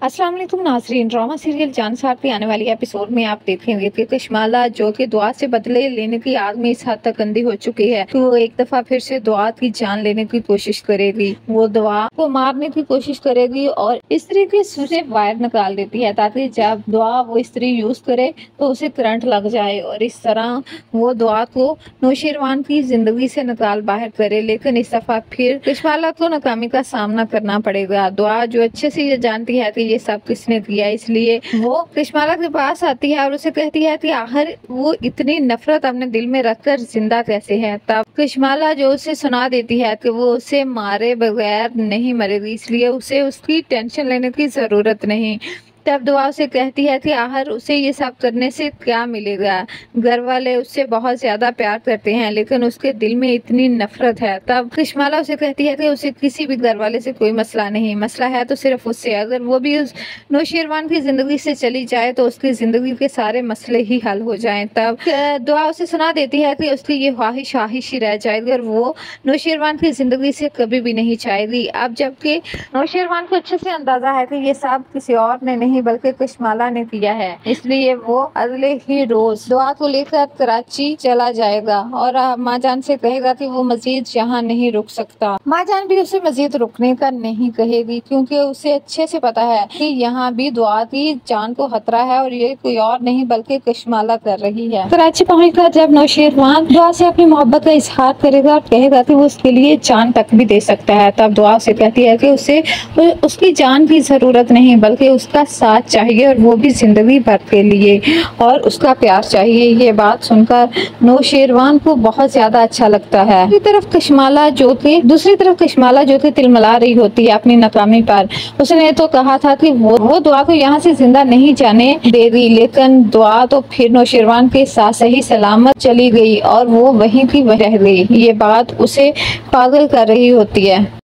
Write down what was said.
अस्सलाम वालेकुम नाज़रीन। ड्रामा सीरियल जानसार की आने वाली एपिसोड में आप देखेंगे कि कशमाला जो कि दुआ से बदले लेने की आग में इस हद तक अंधी हो चुकी है कि वो एक दफा फिर से दुआ की जान लेने की कोशिश करेगी। वो दुआ को मारने की कोशिश करेगी और स्त्री के सिर से वायर निकाल देती है ताकि जब दुआ वो स्त्री यूज करे तो उसे करंट लग जाए और इस तरह वो दुआ को नौशेरवान की जिंदगी से निकाल बाहर करे। लेकिन इस दफा फिर कशमाला को नाकामी का सामना करना पड़ेगा। दुआ जो अच्छे से ये जानती है कि ये सब किसने किया, इसलिए वो कशमाला के पास आती है और उसे कहती है कि आखिर वो इतनी नफरत अपने दिल में रखकर जिंदा कैसे है। तब कशमाला जो उसे सुना देती है कि वो उसे मारे बगैर नहीं मरेगी, इसलिए उसे उसकी टेंशन लेने की जरूरत नहीं। तब दुआ उसे कहती है कि आखिर उसे ये सब करने से क्या मिलेगा। घर वाले उससे बहुत ज्यादा प्यार करते हैं लेकिन उसके दिल में इतनी नफरत है। तब कशमाला उसे कहती है कि उसे किसी भी घर वाले से कोई मसला नहीं, मसला है तो सिर्फ उससे। अगर वो भी उस नौशेरवान की जिंदगी से चली जाए तो उसकी जिंदगी के सारे मसले ही हल हो जाएं। तब दुआ उसे सुना देती है कि उसकी ये ख्वाहिश ख्वाहिश ही रह जाएगी और वो नौशेरवान की जिंदगी से कभी भी नहीं चाहेगी। अब जबकि नौशेरवान को अच्छे से अंदाजा है कि ये सब किसी और ने नहीं बल्कि कशमाला ने किया है, इसलिए वो अगले ही रोज दुआ को लेकर कराची चला जाएगा और माँ जान से कहेगा कि वो मजीद यहाँ नहीं रुक सकता। माँ जान भी उसे मजीद रुकने का नहीं कहेगी क्योंकि उसे अच्छे से पता है कि यहाँ भी दुआ की जान को खतरा है और ये कोई और नहीं बल्कि कशमाला कर रही है। कराची पहुँचकर जब नौशेरवान दुआ से अपनी मोहब्बत का इजहार करेगा और कहेगा कि वो उसके लिए जान तक भी दे सकता है, तब दुआ से कहती है कि उसे उसकी जान की जरूरत नहीं बल्कि उसका साथ चाहिए और वो भी जिंदगी भर के लिए, और उसका प्यार चाहिए। ये बात सुनकर नौशेरवान को बहुत ज्यादा अच्छा लगता है। दूसरी तरफ कशमाला जो कि तिलमिला रही होती है अपनी नाकामी पर। उसने तो कहा था कि वो दुआ को यहाँ से जिंदा नहीं जाने देगी, लेकिन दुआ तो फिर नौशेरवान के साथ सही सलामत चली गई और वो वहीं की रह गई। ये बात उसे पागल कर रही होती है।